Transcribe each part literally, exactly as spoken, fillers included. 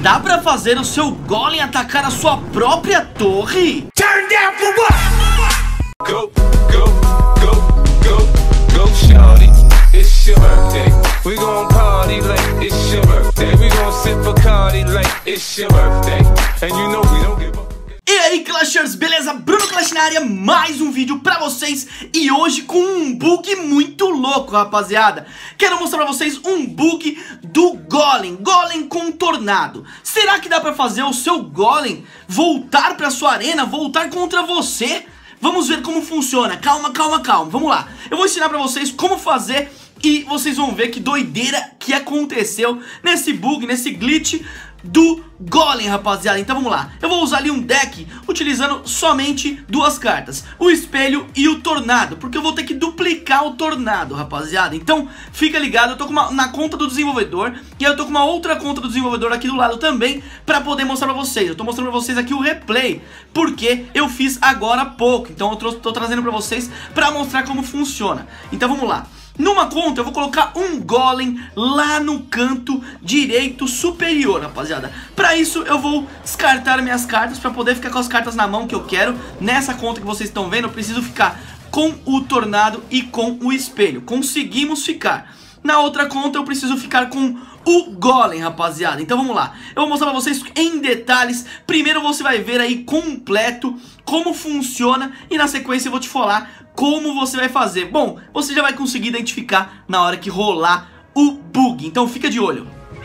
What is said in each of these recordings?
Dá pra fazer o seu golem atacar a sua própria torre? Turn down for what? Go, go, go, go, go, shorty. It's your birthday. We gon' party like it's your birthday. We gon' sip Bacardi like it's your birthday. And you know we don't give a... E aí, Clashers, beleza? Bruno Clash na área, mais um vídeo pra vocês. E hoje com um bug muito louco, rapaziada. Quero mostrar pra vocês um bug do Golem, Golem com Tornado. Será que dá pra fazer o seu Golem voltar pra sua arena, voltar contra você? Vamos ver como funciona, calma, calma, calma, vamos lá. Eu vou ensinar pra vocês como fazer e vocês vão ver que doideira que aconteceu nesse bug, nesse glitch do Golem, rapaziada. Então vamos lá, eu vou usar ali um deck utilizando somente duas cartas, o Espelho e o Tornado, porque eu vou ter que duplicar o Tornado, rapaziada. Então fica ligado, eu tô com uma, na conta do desenvolvedor, e eu tô com uma outra conta do desenvolvedor aqui do lado também, pra poder mostrar pra vocês. Eu tô mostrando pra vocês aqui o replay, porque eu fiz agora há pouco. Então eu tô, tô trazendo pra vocês pra mostrar como funciona. Então vamos lá. Numa conta eu vou colocar um Golem lá no canto direito superior, rapaziada. Pra isso eu vou descartar minhas cartas pra poder ficar com as cartas na mão que eu quero. Nessa conta que vocês estão vendo eu preciso ficar com o Tornado e com o Espelho. Conseguimos ficar. Na outra conta eu preciso ficar com o Golem, rapaziada. Então vamos lá, eu vou mostrar pra vocês em detalhes. Primeiro você vai ver aí completo como funciona, e na sequência eu vou te falar como você vai fazer. Bom, você já vai conseguir identificar na hora que rolar o bug, então fica de olho.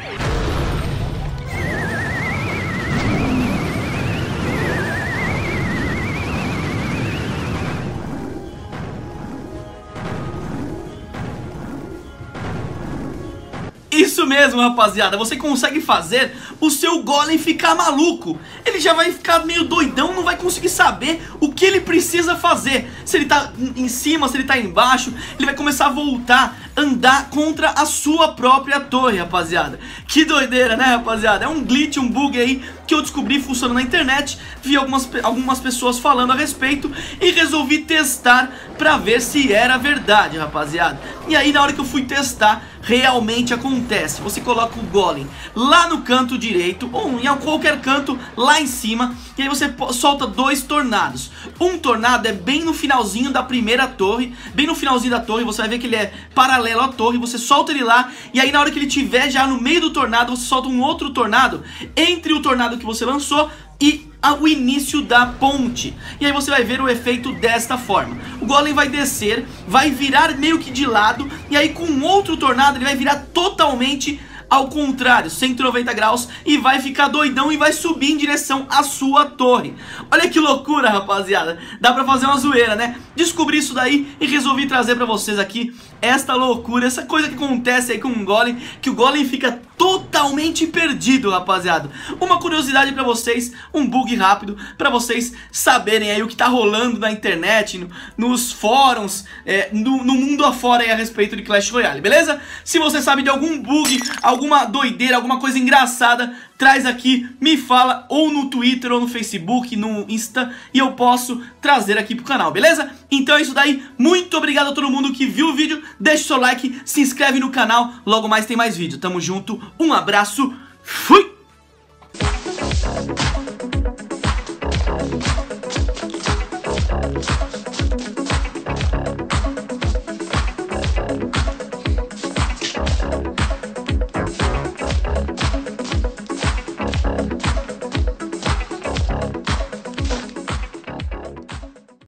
Isso mesmo, rapaziada, você consegue fazer o seu Golem ficar maluco. Ele já vai ficar meio doidão, não vai conseguir saber o que ele precisa fazer. Se ele tá em cima, se ele tá embaixo, ele vai começar a voltar, andar contra a sua própria torre, rapaziada. Que doideira, né, rapaziada? É um glitch, um bug aí que eu descobri funcionando na internet. Vi algumas, algumas pessoas falando a respeito e resolvi testar pra ver se era verdade, rapaziada. E aí na hora que eu fui testar, realmente acontece. Você coloca o Golem lá no canto direito, ou em qualquer canto lá em cima, e aí você solta dois tornados. Um tornado é bem no finalzinho da primeira torre, bem no finalzinho da torre, você vai ver que ele é paralelo à torre. Você solta ele lá, e aí na hora que ele estiver já no meio do tornado, você solta um outro tornado entre o tornado que você lançou e o início da ponte. E aí você vai ver o efeito desta forma. O Golem vai descer, vai virar meio que de lado, e aí com outro tornado ele vai virar totalmente ao contrário, cento e noventa graus, e vai ficar doidão e vai subir em direção à sua torre. Olha que loucura, rapaziada. Dá pra fazer uma zoeira, né? Descobri isso daí e resolvi trazer pra vocês aqui esta loucura, essa coisa que acontece aí com um Golem, que o Golem fica totalmente perdido, rapaziada. Uma curiosidade pra vocês, um bug rápido pra vocês saberem aí o que tá rolando na internet, no, nos fóruns, é, no, no mundo afora aí a respeito de Clash Royale, beleza? Se você sabe de algum bug, alguma doideira, alguma coisa engraçada, traz aqui, me fala, ou no Twitter, ou no Facebook, no Insta, e eu posso trazer aqui pro canal, beleza? Então é isso daí, muito obrigado a todo mundo que viu o vídeo, deixa o seu like, se inscreve no canal, logo mais tem mais vídeo, tamo junto, um abraço, fui!